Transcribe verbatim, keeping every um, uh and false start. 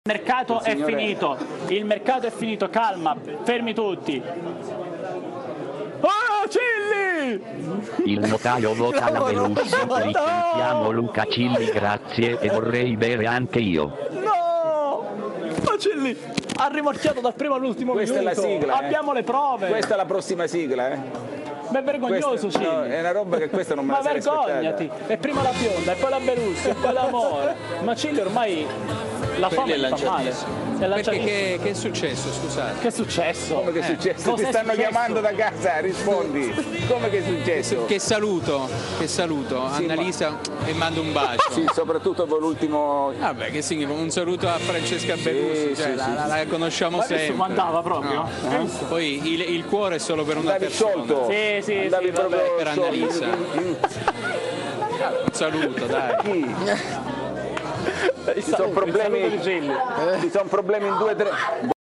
Il mercato è finito, il mercato è finito, calma, fermi tutti. Oh, Cilli! Il notaio vota la Belushi, licenziamo Luca Cilli, grazie, e vorrei bere anche io. No! Ma Cilli ha rimorchiato dal primo all'ultimo minuto. Questa è la sigla, eh. Abbiamo le prove. Questa è la prossima sigla, eh. Ma è vergognoso, Questa, Cilli. no, è una roba che questa non me Ma la sarei vergognati! aspettata. E prima la bionda, e poi la Belushi, e poi l'amore. Ma Cilli ormai la fame Quello è gli fa male. lanciatissimo. È Perché lanciatissimo. che, che è successo, scusate? Che è successo? Come che è successo? Cos'è Ti stanno successo? chiamando da casa, rispondi. Come che è successo? Che saluto, che saluto, Sì, Annalisa, e mando un bacio. Sì, soprattutto per l'ultimo... Vabbè, che significa? Un saluto a Francesca Belushi, cioè, sì, la, sì, la- la conosciamo Ma adesso sempre. mandava proprio? No. Eh? Poi il, il cuore è solo per una Andavi persona. sciolto? Sì, sì, Andavi sì, proprio vabbè, per sciolto. Annalisa. Un saluto, dai. Chi? Il Ci sono saluto, il saluto problemi, di Cilli. ci sono problemi in due o tre...